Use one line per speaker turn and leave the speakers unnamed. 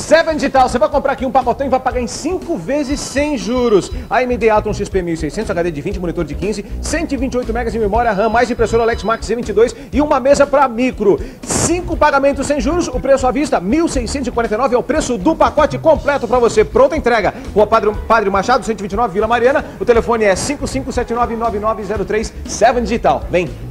Seven Digital, você vai comprar aqui um pacotão e vai pagar em 5 vezes sem juros. AMD Atom XP 1600, HD de 20, monitor de 15, 128 MB de memória RAM, mais impressora Alex Max Z22 e uma mesa para micro. 5 pagamentos sem juros, o preço à vista, R$ 1.649, é o preço do pacote completo para você. Pronta entrega. Rua Padre Machado, 129, Vila Mariana. O telefone é 55799903. Seven Digital. Vem!